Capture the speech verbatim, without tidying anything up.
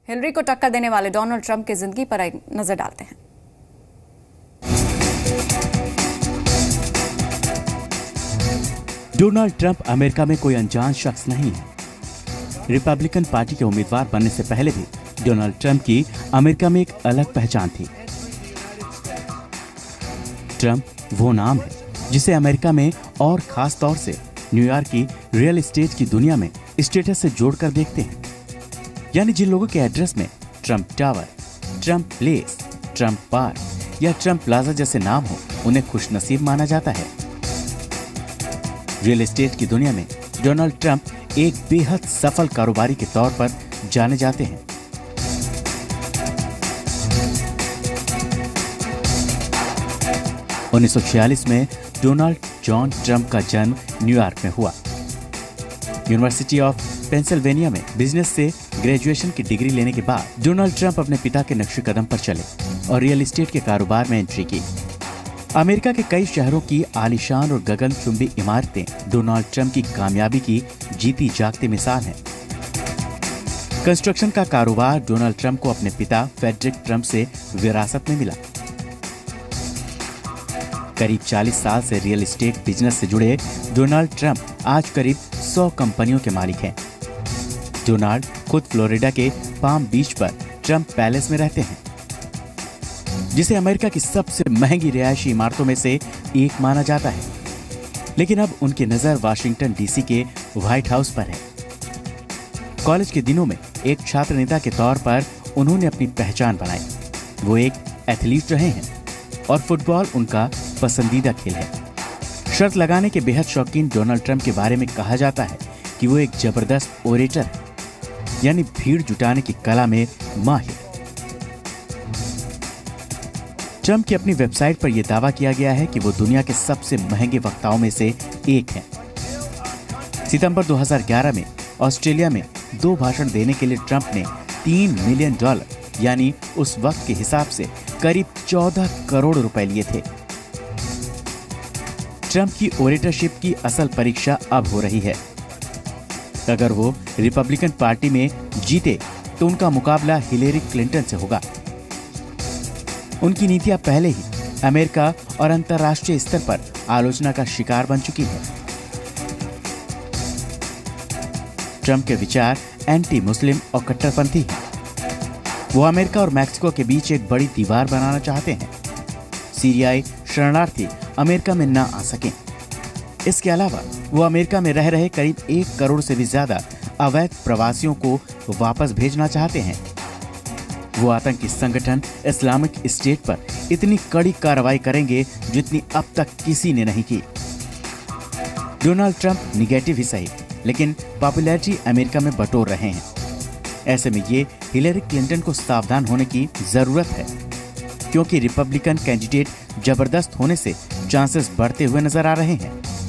Hillary को टक्कर देने वाले डोनाल्ड ट्रंप की जिंदगी पर एक नजर डालते हैं। डोनाल्ड ट्रंप अमेरिका में कोई अनजान शख्स नहीं है। रिपब्लिकन पार्टी के उम्मीदवार बनने से पहले भी डोनाल्ड ट्रंप की अमेरिका में एक अलग पहचान थी। ट्रंप वो नाम है जिसे अमेरिका में और खास तौर से न्यूयॉर्क की रियल एस्टेट की दुनिया में स्टेटस से जोड़कर देखते हैं। यानी जिन लोगों के एड्रेस में Trump tower, Trump place, Trump park या ट्रंप प्लाजा जैसे नाम हो, उन्हें खुशनसीब माना जाता है। रियल एस्टेट की दुनिया में डोनाल्ड ट्रंप एक बेहद सफल कारोबारी के तौर पर जाने जाते हैं। उन्नीस सौ छियालीस में डोनाल्ड जॉन ट्रंप का जन्म न्यूयॉर्क में हुआ। यूनिवर्सिटी ऑफ पेंसिल्वेनिया में बिजनेस से ग्रेजुएशन की डिग्री लेने के बाद डोनाल्ड ट्रंप अपने पिता के नक्शे कदम पर चले और रियल एस्टेट के कारोबार में एंट्री की। अमेरिका के कई शहरों की आलीशान और गगनचुंबी इमारतें डोनाल्ड ट्रंप की कामयाबी की जीती जागती मिसाल हैं। कंस्ट्रक्शन का कारोबार डोनाल्ड ट्रंप को अपने पिता फेडरिक ट्रंप से विरासत में मिला। करीब चालीस साल से रियल एस्टेट बिजनेस से जुड़े डोनाल्ड ट्रंप आज करीब सौ कंपनियों के मालिक हैं। डोनाल्ड खुद फ्लोरिडा के पाम बीच पर ट्रंप पैलेस में रहते हैं, जिसे अमेरिका की सबसे महंगी रिहायशी इमारतों में से एक माना जाता है। लेकिन अब उनकी नजर वाशिंगटन डीसी के व्हाइट हाउस पर है। कॉलेज के दिनों में एक छात्र नेता के तौर पर उन्होंने अपनी पहचान बनाई। वो एक एथलीट रहे हैं और फुटबॉल उनका पसंदीदा खेल है। शर्त लगाने के बेहद शौकीन डोनाल्ड ट्रंप के बारे में कहा जाता है कि वो एक जबरदस्त ओरेटर है, यानी भीड़ जुटाने की कला में माहिर। ट्रंप की अपनी वेबसाइट पर यह दावा किया गया है कि वो दुनिया के सबसे महंगे वक्ताओं में से एक हैं। सितंबर दो हज़ार ग्यारह में ऑस्ट्रेलिया में दो भाषण देने के लिए ट्रंप ने तीन मिलियन डॉलर यानी उस वक्त के हिसाब से करीब चौदह करोड़ रुपए लिए थे। ट्रंप की ओरेटरशिप की असल परीक्षा अब हो रही है। अगर वो रिपब्लिकन पार्टी में जीते तो उनका मुकाबला हिलेरी क्लिंटन से होगा। उनकी नीतियां पहले ही अमेरिका और अंतर्राष्ट्रीय स्तर पर आलोचना का शिकार बन चुकी है। ट्रंप के विचार एंटी मुस्लिम और कट्टरपंथी हैं। वो अमेरिका और मैक्सिको के बीच एक बड़ी दीवार बनाना चाहते हैं। सीरियाई शरणार्थी अमेरिका में न आ सकें। इसके अलावा वो अमेरिका में रह रहे करीब एक करोड़ से भी ज्यादा अवैध प्रवासियों को वापस भेजना चाहते हैं। वो आतंकी संगठन इस्लामिक स्टेट पर इतनी कड़ी कार्रवाई करेंगे जितनी अब तक किसी ने नहीं की। डोनाल्ड ट्रंप निगेटिव ही सही, लेकिन पॉपुलैरिटी अमेरिका में बटोर रहे हैं। ऐसे में ये हिलेरी क्लिंटन को सावधान होने की जरूरत है, क्योंकि रिपब्लिकन कैंडिडेट जबरदस्त होने से चांसेस बढ़ते हुए नजर आ रहे हैं।